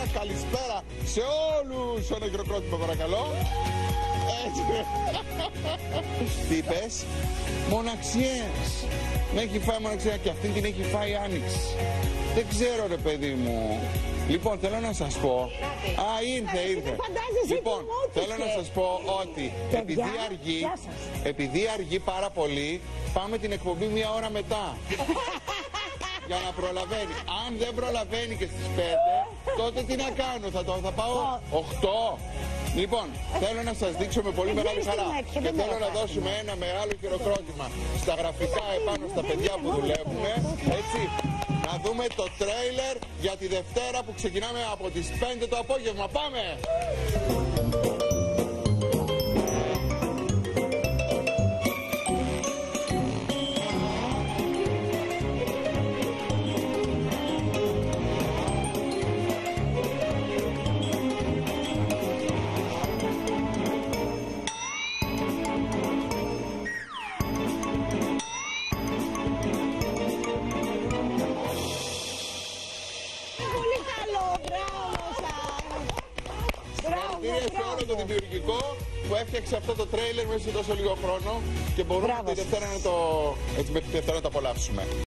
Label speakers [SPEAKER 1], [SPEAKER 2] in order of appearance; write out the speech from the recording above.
[SPEAKER 1] καλησπέρα σε όλους. Ένα χειροκρότημα παρακαλώ. Έτσι. Τι είπες? Μοναξιές. Με έχει φάει μοναξιά και αυτή την έχει φάει άνοιξη. Δεν ξέρω ρε παιδί μου. Λοιπόν, θέλω να σας πω. Ήρθε. Λοιπόν, θέλω να σας πω ότι επειδή αργεί πάρα πολύ, πάμε την εκπομπή 1 ώρα μετά. Για να προλαβαίνει. Αν δεν προλαβαίνει και στις 5, τότε τι να κάνω, θα πάω 8. Λοιπόν, θέλω να σας δείξω με πολύ μεγάλη χαρά και θέλω να δώσουμε ένα μεγάλο χειροκρότημα στα γραφικά επάνω στα παιδιά που δουλεύουμε, έτσι. Να δούμε το τρέιλερ για τη Δευτέρα που ξεκινάμε από τις 5 το απόγευμα. Πάμε! Σε όλο το δημιουργικό που έφτιαξε αυτό το τρέιλερ μέσα σε τόσο λίγο χρόνο και μπορούμε τη Δευτέρα να το απολαύσουμε.